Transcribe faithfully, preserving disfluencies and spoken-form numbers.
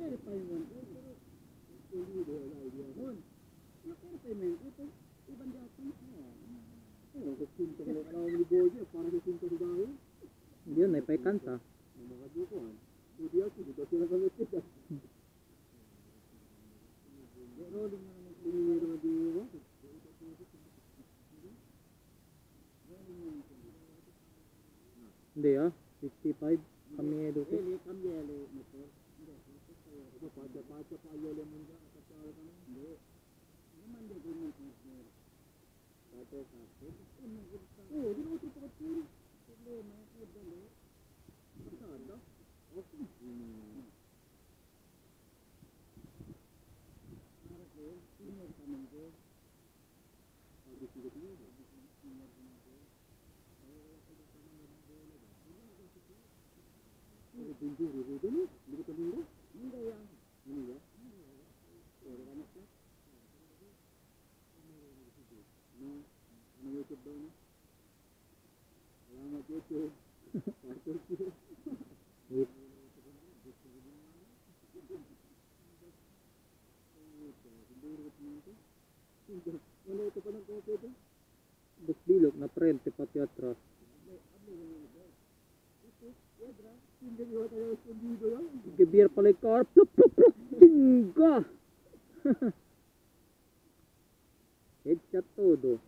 quieres pavimento, pero Mon, no quieres pavimento, ito, ibang dapat. Oo, kasi pinto ko lang ni Boy, para sa pinto ko dahil. Hindi yun, naipay kanta. Mga dukuhan. Hindi ako, dito sila kami kita. Rolling na naman. Lumiro na diwa. Hindi ah, fifty-five. Kami edo ko. Eh, kami ele motor. Hindi, ito pacha-pacha pa ele mo dyan. Kapag ka na. Hindi. Naman din ko yung partner. Pacha-pacha. Oo, di na ko ito kapag problema. Problema. Pasada. Okay. Harap ko, senior kami ko. Pag-isigat mo, senior kami ko. Ini pinjau dulu ni, beri pinjau. Pinjau yang ini ya. Orang banyak lah. Nah, ini YouTube dah ni. Lama YouTube. Pasal tu. Wait. Mana itu pernah kau tu? Bus bilog na frente pati atras. Gebir pala yung car. Pluk, pluk, pluk. Tingga. Headshot todo.